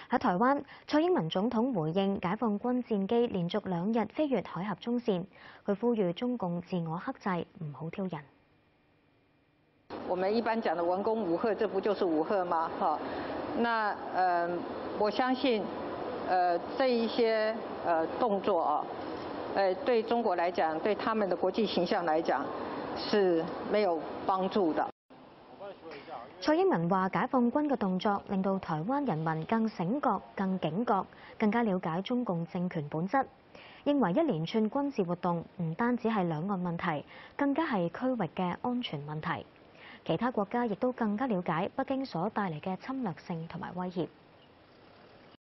喺台灣，蔡英文總統回應解放軍戰機連續2日飛越海峽中線，佢呼籲中共自我克制，唔好挑釁。 我們一般講的文攻武嚇，這不就是武嚇嗎？哈，那我相信，這一些動作啊，對中國來講，對他們的國際形象來講，是沒有幫助的。 蔡英文話：解放軍嘅動作令到台灣人民更醒覺、更警覺，更加了解中共政權本質。認為一連串軍事活動唔單止係兩岸問題，更加係區域嘅安全問題。其他國家亦都更加了解北京所帶嚟嘅侵略性同埋威脅。